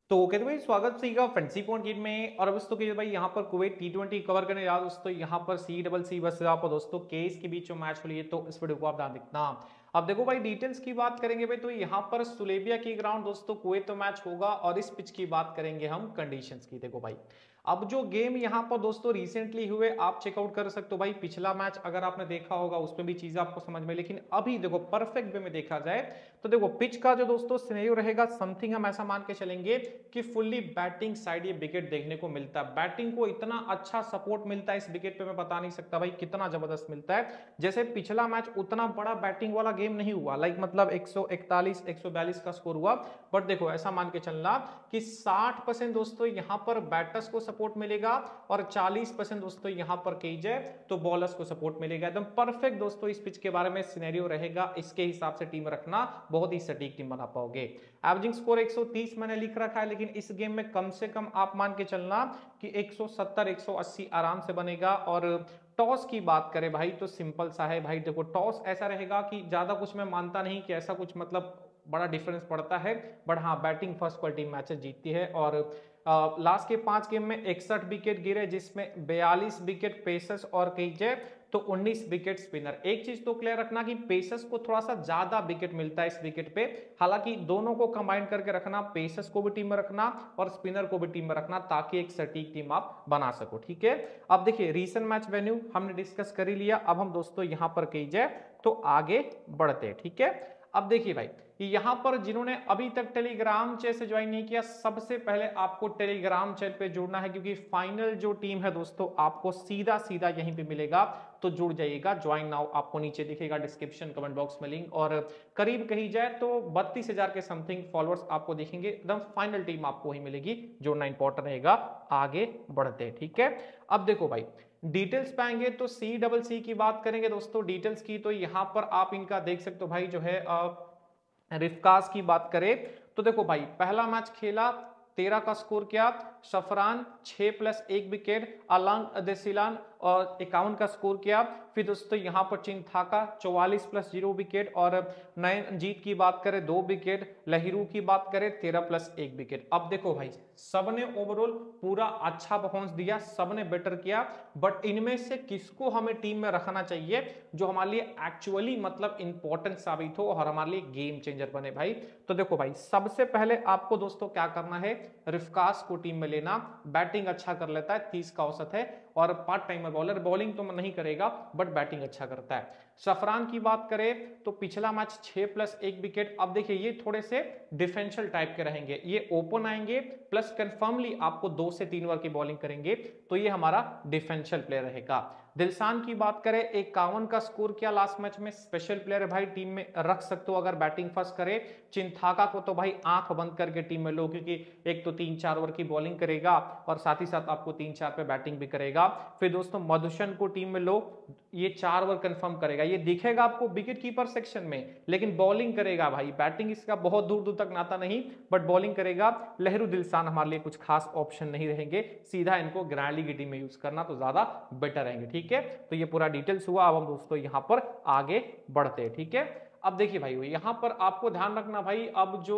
तो कहते भाई स्वागत सीगा फैंसी पॉइंट गेम में। और अब दोस्तों के भाई यहाँ पर कुवैत टी20 कवर करने जा दोस्तों। यहाँ पर सी बस आप दोस्तों केस के बीच में मैच हो लिए, तो इस वीडियो को आप ध्यान देखना। अब देखो भाई डिटेल्स की बात करेंगे भाई, तो यहाँ पर सुलेबिया की ग्राउंड दोस्तों कुवैत तो मैच होगा, और इस पिच की बात करेंगे हम कंडीशंस की। देखो भाई अब जो गेम यहाँ पर दोस्तों रिसेंटली हुए आप चेकआउट कर सकते हो भाई। पिछला मैच अगर आपने देखा होगा उसमें भी चीजें आपको समझ में, लेकिन अभी देखो परफेक्ट वे में देखा जाए तो देखो पिच का जो दोस्तों सिनेरियो रहेगा समथिंग हम ऐसा मान के चलेंगे कि फुल्ली बैटिंग साइड ये विकेट देखने को मिलता है। बैटिंग को इतना अच्छा सपोर्ट मिलता है इस विकेट पे, मैं बता नहीं सकता भाई कितना जबरदस्त मिलता है। जैसे पिछला मैच उतना बड़ा बैटिंग वाला गेम नहीं हुआ, लाइक मतलब 141 142 का स्कोर हुआ, बट देखो ऐसा मान के चलना कि 60% दोस्तों यहां पर बैटर्स को सपोर्ट मिलेगा और 40% दोस्तों यहां पर कही जाए तो बॉलर्स को सपोर्ट मिलेगा। एकदम परफेक्ट दोस्तों इस पिच के बारे में सिनेरियो रहेगा, इसके हिसाब से टीम रखना, बहुत ही सटीक टीम बना पाओगे। एवरेजिंग स्कोर 130 मैंने लिख रखा है, लेकिन इस गेम में कम से कम आप मान के चलना कि 170 180 आराम से बनेगा। और टॉस की बात करें भाई तो सिंपल सा है भाई, देखो टॉस ऐसा रहेगा कि ज्यादा कुछ मैं मानता नहीं कि ऐसा कुछ मतलब बड़ा डिफरेंस पड़ता है, बट हाँ बैटिंग फर्स्ट क्वालिटी मैचेस जीतती है। और लास्ट के 5 गेम में 61 विकेट गिरे, जिसमें 42 विकेट पेसर्स और कही जाए तो 19 विकेट स्पिनर। एक चीज तो क्लियर रखना कि पेसर्स को थोड़ा सा ज्यादा विकेट मिलता है इस विकेट पे, हालांकि दोनों को कंबाइन करके रखना, पेसर्स को भी टीम में रखना और स्पिनर को भी टीम में रखना, ताकि एक सटीक टीम आप बना सको। ठीक है, अब देखिए रीसेंट मैच वेन्यू हमने डिस्कस कर ही लिया, अब हम दोस्तों यहां पर कही जाए तो आगे बढ़ते हैं। ठीक है, अब देखिए भाई यहां पर जिन्होंने अभी तक टेलीग्राम चैनल से ज्वाइन नहीं किया, सबसे पहले आपको टेलीग्राम चैनल पे जुड़ना है, क्योंकि फाइनल जो टीम है दोस्तों आपको सीधा सीधा यहीं पे मिलेगा, तो जुड़ जाइएगा। ज्वाइन नाउ आपको नीचे दिखेगा डिस्क्रिप्शन कमेंट बॉक्स में लिंक, और करीब कही जाए तो 32,000 के समथिंग फॉलोअर्स आपको दिखेंगे। एकदम फाइनल टीम आपको ही मिलेगी, जुड़ना इंपॉर्टेंट रहेगा। आगे बढ़ते हैं। ठीक है, अब देखो भाई डिटेल्स पे आएंगे तो सी की बात करेंगे दोस्तों डिटेल्स की, तो यहां पर आप इनका देख सकते हो भाई, जो है रिफकास की बात करें तो देखो भाई पहला मैच खेला, 13 का स्कोर किया, सफरान 6+1 विकेट, अलंग अदेसिलान और 51 का स्कोर किया। फिर दोस्तों यहां पर चिंथाका 44+0 विकेट, और नयन जीत की बात करें 2 विकेट, लहिरू की बात करें 13+1 विकेट। अब देखो भाई सबने ओवरऑल पूरा अच्छा परफॉर्मेंस दिया, सबने बेटर किया, बट इनमें से किसको हमें टीम में रखना चाहिए जो हमारे लिए एक्चुअली मतलब इंपॉर्टेंट साबित हो और हमारे लिए गेम चेंजर बने भाई। तो देखो भाई सबसे पहले आपको दोस्तों क्या करना है, रिफकास को टीम में लेना। बैटिंग अच्छा कर लेता है, 30 का औसत है, और पार्ट टाइमर बॉलर, बॉलिंग तो नहीं करेगा बट बैटिंग अच्छा करता है। सफरान की बात करें तो पिछला मैच 6+1 विकेट। अब देखिए ये थोड़े से डिफेंशियल टाइप के रहेंगे, ये ओपन आएंगे प्लस कंफर्मली आपको 2 से 3 ओवर की बॉलिंग करेंगे, तो ये हमारा डिफेंशियल प्लेयर रहेगा। दिलसान की बात करें 51 का स्कोर किया लास्ट मैच में, स्पेशल प्लेयर है भाई, टीम में रख सकते हो अगर बैटिंग फर्स्ट करे। चिंथाका को तो भाई आंख बंद करके टीम में लो, क्योंकि एक तो 3-4 ओवर की बॉलिंग करेगा और साथ ही साथ आपको 3-4 पे बैटिंग भी करेगा। फिर दोस्तों मधुशन को टीम में लो, ये 4 ओवर कंफर्म करेगा, ये दिखेगा आपको विकेट कीपर सेक्शन में, लेकिन बॉलिंग करेगा भाई। बैटिंग इसका बहुत दूर दूर तक नाता नहीं, बट बॉलिंग करेगा। लहरू दिलसान हमारे लिए कुछ खास ऑप्शन नहीं रहेंगे, सीधा इनको ग्रैंडली की टीम में यूज करना तो ज्यादा बेटर रहेंगे। ठीक है, तो ये पूरा डिटेल्स हुआ, अब हम दोस्तों यहां पर आगे बढ़ते हैं। ठीक है, अब देखिए भाई यहां पर आपको ध्यान रखना भाई, अब जो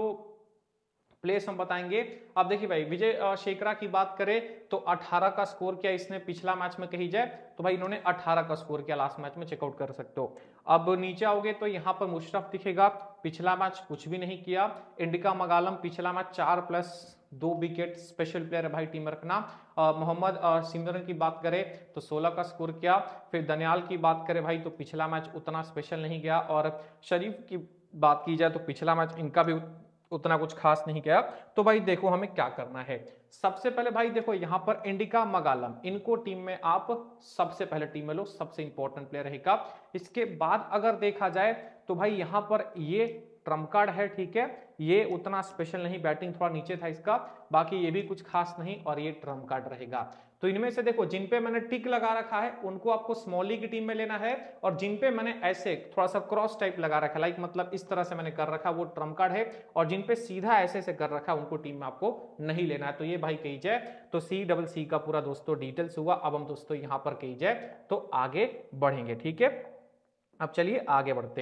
प्लेस हम बताएंगे। अब देखिए भाई विजय शेखरा की बात करें तो 18 का स्कोर किया इसने पिछला मैच में, कही जाए तो भाई इन्होंने 18 का स्कोर किया लास्ट मैच में, चेकआउट कर सकते हो। अब नीचे आओगे तो यहाँ पर मुशरफ दिखेगा, पिछला मैच कुछ भी नहीं किया। इंडिका मगालम पिछला मैच 4+2 विकेट, स्पेशल प्लेयर है भाई, टीम रखना। मोहम्मद सिमरन की बात करें तो 16 का स्कोर किया। फिर दनियाल की बात करें भाई तो पिछला मैच उतना स्पेशल नहीं गया, और शरीफ की बात की जाए तो पिछला मैच इनका भी उतना कुछ खास नहीं किया। तो भाई देखो हमें क्या करना है, सबसे पहले भाई देखो यहां पर इंडिका मगालम, इनको टीम में आप सबसे पहले टीम में लो, सबसे इंपॉर्टेंट प्लेयर रहेगा। इसके बाद अगर देखा जाए तो भाई यहां पर ये ट्रम्प कार्ड है, ठीक है, ये उतना स्पेशल नहीं, बैटिंग थोड़ा नीचे था इसका, बाकी ये भी कुछ खास नहीं, और ये ट्रम्प कार्ड रहेगा। तो इनमें से देखो जिन पे मैंने टिक लगा रखा है उनको आपको स्मॉली की टीम में लेना है, और जिन पे मैंने ऐसे थोड़ा सा क्रॉस टाइप लगा रखा है, लाइक मतलब इस तरह से मैंने कर रखा है, वो ट्रम्प कार्ड है, और जिन पे सीधा ऐसे से कर रखा है उनको टीम में आपको नहीं लेना है। तो ये भाई कही जाए तो सी का पूरा दोस्तों डिटेल्स हुआ। अब हम दोस्तों यहां पर कही जाए तो आगे बढ़ेंगे। ठीक है, अब चलिए आगे बढ़ते हैं।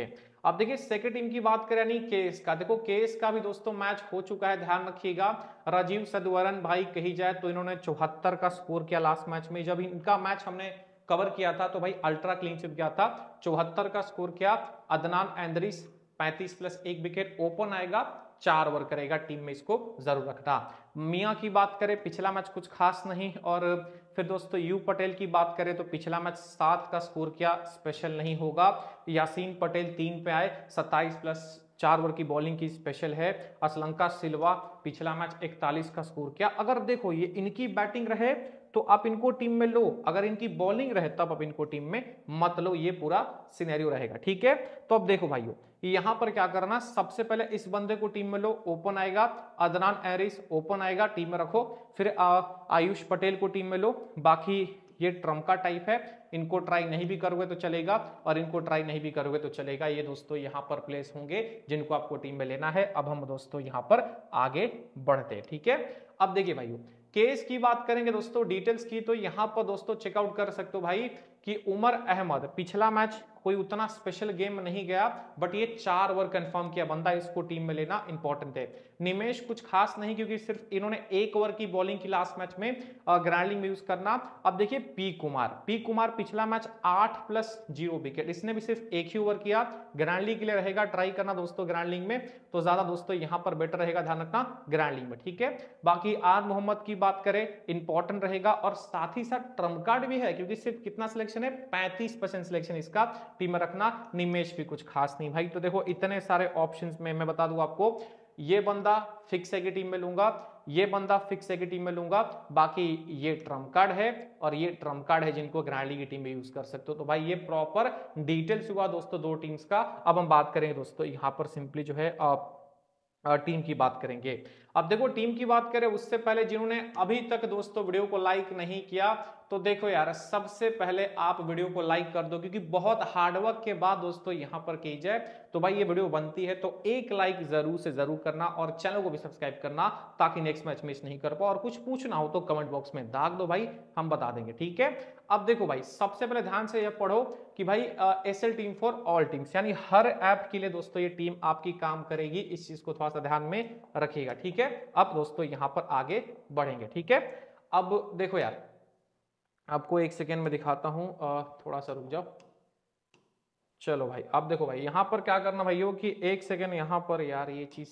अब देखिए सेकंड टीम की बात करें यानी केएस का, देखो केएस का भी दोस्तों मैच हो चुका है, ध्यान रखिएगा। राजीव सदवरन भाई कही जाए तो इन्होंने 74 का स्कोर किया लास्ट मैच में। जब इनका मैच हमने कवर किया था तो भाई अल्ट्रा क्लीन स्वीप किया था, 74 का स्कोर किया। अदनान एंद्रिस 35 प्लस 1 विकेट, ओपन आएगा, 4 ओवर करेगा, टीम में इसको जरूर रखना। मियां की बात करें पिछला मैच कुछ खास नहीं। और फिर दोस्तों यू पटेल की बात करें तो पिछला मैच 7 का स्कोर किया, स्पेशल नहीं होगा। यासीन पटेल 3 पे आए, 27 प्लस 4 ओवर की बॉलिंग की, स्पेशल है। असलंका सिल्वा पिछला मैच 41 का स्कोर किया। अगर देखो ये इनकी बैटिंग रहे तो आप इनको टीम में लो, अगर इनकी बॉलिंग रहे तब आप इनको टीम में मत लो, ये पूरा सिनेरियो रहेगा, ठीक है। तो अब देखो भाइयों यहां पर क्या करना, सबसे पहले इस बंदे को टीम में लो, ओपन आएगा। अदनान एरिस ओपन आएगा, टीम में रखो। फिर आयुष पटेल को टीम में लो। बाकी ये ट्रम्प का टाइप है, इनको ट्राई नहीं भी करोगे तो चलेगा और इनको ट्राई नहीं भी करोगे तो चलेगा। ये दोस्तों यहां पर प्लेस होंगे जिनको आपको टीम में लेना है। अब हम दोस्तों यहां पर आगे बढ़ते हैं, ठीक है। अब देखिए भाइयों केस की बात करेंगे दोस्तों डिटेल्स की, तो यहां पर दोस्तों चेकआउट कर सकते हो भाई कि उमर अहमद पिछला मैच कोई उतना स्पेशल गेम नहीं गया, बट ये 4 ओवर कंफर्म किया बंदा, इसको टीम में लेना इंपॉर्टेंट है। निमेश कुछ खास नहीं क्योंकि सिर्फ इन्होंने 1 ओवर की बॉलिंग की लास्ट मैच में, ग्राउंडिंग में यूज करना। अब देखिए पी कुमार पिछला मैच 8 प्लस 0 विकेट, इसने भी सिर्फ 1 ही ओवर किया, ग्राउंडिंग के लिए रहेगा, ट्राई करना दोस्तों ग्राउंडिंग में तो ज्यादा दोस्तों यहां पर बेटर रहेगा, ध्यान रखना ग्राउंडिंग में, ठीक है। बाकी आर मोहम्मद की बात करें इंपॉर्टेंट रहेगा और साथ ही साथ ट्रम्प कार्ड भी है क्योंकि सिर्फ कितना सिलेक्शन है, 35% सिलेक्शन इसका, टीम में रखना। निमेश भी कुछ खास नहीं भाई। तो देखो इतने सारे ऑप्शंस में मैं बता दूं आपको, ये बंदा फिक्स है कि टीम में लूंगा, ये बंदा फिक्स है कि टीम में लूंगा, बाकी ये ट्रम्प कार्ड है और ये ट्रम्प कार्ड है जिनको ग्रैंडली की टीम में यूज कर सकते हो। तो भाई ये प्रॉपर डिटेल्स हुआ दोस्तों 2 टीम्स का। अब हम बात करेंगे दोस्तों यहां पर सिंपली जो है टीम की बात करेंगे। अब देखो टीम की बात करें उससे पहले जिन्होंने अभी तक दोस्तों वीडियो को लाइक नहीं किया तो देखो यार सबसे पहले आप वीडियो को लाइक कर दो क्योंकि बहुत हार्डवर्क के बाद दोस्तों यहां पर की जाए तो भाई ये वीडियो बनती है, तो एक लाइक जरूर से जरूर करना और चैनल को भी सब्सक्राइब करना ताकि नेक्स्ट मैच मिस नहीं कर पाओ। और कुछ पूछना हो तो कमेंट बॉक्स में दाग दो भाई, हम बता देंगे, ठीक है। अब देखो भाई सबसे पहले ध्यान से यह पढ़ो कि भाई SL team for all teams, यानी हर ऐप के लिए दोस्तों ये टीम आपकी काम करेगी, इस चीज को थोड़ा सा ध्यान में रखिएगा, ठीक है। अब दोस्तों यहां पर आगे बढ़ेंगे, ठीक है। अब देखो यार आपको एक सेकेंड में दिखाता हूं, थोड़ा सा रुक जाओ। चलो भाई अब देखो भाई यहां पर क्या करना भाइयों कि एक सेकेंड यहां पर यार ये चीज,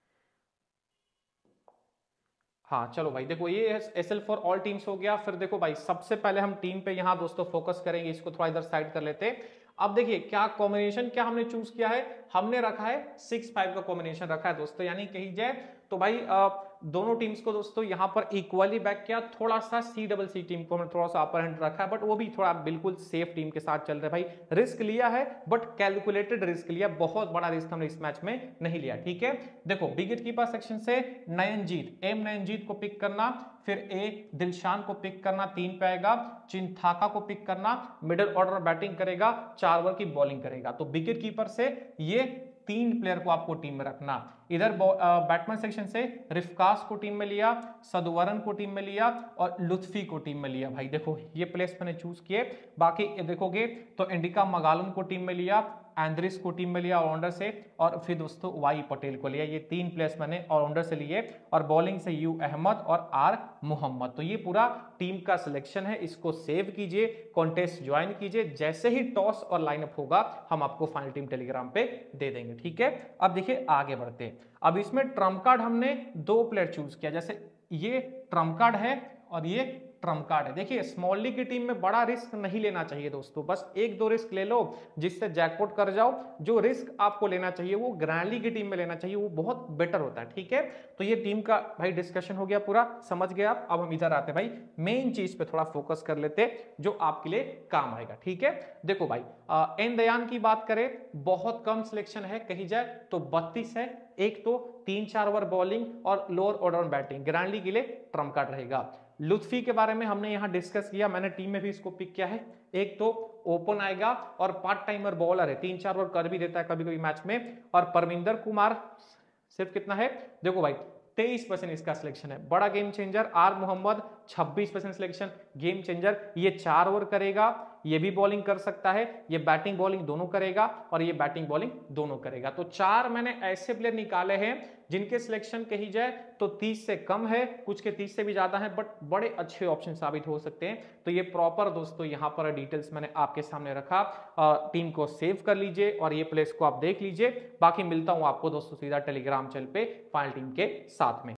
हाँ चलो भाई देखो ये एसएल फॉर ऑल टीम्स हो गया। फिर देखो भाई सबसे पहले हम टीम पे यहां दोस्तों फोकस करेंगे, इसको थोड़ा इधर साइड कर लेते। अब देखिए क्या कॉम्बिनेशन क्या हमने चूज किया है, हमने रखा है 6-5 का कॉम्बिनेशन रखा है दोस्तों, यानी कही जाए तो भाई दोनों टीम्स को दोस्तों यहां पर इक्वली बैक किया। थोड़ा सा सी टीम को हमने थोड़ा सा अपर हैंड रखा है, बट वो भी थोड़ा बिल्कुल सेफ टीम के साथ चल रहे भाई। रिस्क लिया है बट कैलकुलेटेड रिस्क लिया, बहुत बड़ा रिस्क हमने इस मैच में नहीं लिया, ठीक है। देखो विकेट कीपर सेक्शन से नयनजीत, एम नयनजीत को पिक करना, फिर ए दिलशान को पिक करना, 3 पे आएगा। चिंथाका को पिक करना, मिडिल ऑर्डर बैटिंग करेगा, 4 ओवर की बॉलिंग करेगा। तो विकेट कीपर से ये 3 प्लेयर को आपको टीम में रखना। इधर बैट्समैन सेक्शन से रिफकास को टीम में लिया, सदवरन को टीम में लिया और लुत्फी को टीम में लिया। भाई देखो ये प्लेस मैंने चूज किए। बाकी देखोगे तो इंडिका मगालम को टीम में लिया, एंड्रिस को टीम में लिया ऑलराउंडर से, और फिर दोस्तों वाई पटेल को लिया। ये 3 प्लेयर्स मैंने ऑलराउंडर से लिए और बॉलिंग से यू अहमद और आर मोहम्मद। तो ये पूरा टीम का सिलेक्शन है, इसको सेव कीजिए, कॉन्टेस्ट ज्वाइन कीजिए, जैसे ही टॉस और लाइनअप होगा हम आपको फाइनल टीम टेलीग्राम पे दे देंगे, ठीक है। अब देखिए आगे बढ़ते हैं। अब इसमें ट्रम्प कार्ड हमने 2 प्लेयर चूज किया, जैसे ये ट्रम्प कार्ड है और ये ट्रम्प कार्ड है। देखिए स्मॉल लीग की टीम में बड़ा रिस्क नहीं लेना चाहिए दोस्तों, बस 1-2 रिस्क ले लो जिससे जैकपॉट कर जाओ। जो रिस्क आपको लेना चाहिए वो ग्रैंड लीग की टीम में लेना चाहिए, वो बहुत बेटर होता है, ठीक है। तो ये टीम का भाई डिस्कशन हो गया पूरा, समझ गए आप। अब हम इधर आते भाई मेन चीज पे थोड़ा फोकस कर लेते जो आपके लिए काम आएगा, ठीक है। देखो भाई एन दयान की बात करें, बहुत कम सिलेक्शन है, कही जाए तो 32 है। एक तो 3-4 ओवर बॉलिंग और lower order batting, grand league के लिए ट्रम्प कार्ड रहेगा। लुत्फी के बारे में हमने यहां डिस्कस किया, मैंने टीम में भी इसको पिक किया है। एक तो ओपन आएगा और पार्ट टाइमर बॉलर है, 3-4 ओवर कर भी देता है कभी कभी मैच में। और परमिंदर कुमार सिर्फ कितना है, देखो भाई 23% इसका सिलेक्शन है, बड़ा game changer. R Mohammad 26% selection, game changer. ये 4 ओवर करेगा, ये भी बॉलिंग कर सकता है, ये बैटिंग बॉलिंग दोनों करेगा और ये बैटिंग बॉलिंग दोनों करेगा। तो 4 मैंने ऐसे प्लेयर निकाले हैं जिनके सिलेक्शन कही जाए तो 30 से कम है, कुछ के 30 से भी ज्यादा है, बट बड़े अच्छे ऑप्शन साबित हो सकते हैं। तो ये प्रॉपर दोस्तों यहाँ पर डिटेल्स मैंने आपके सामने रखा। टीम को सेव कर लीजिए और ये प्लेयर्स को आप देख लीजिए। बाकी मिलता हूं आपको दोस्तों सीधा टेलीग्राम चैनल पे फाइनल टीम के साथ में।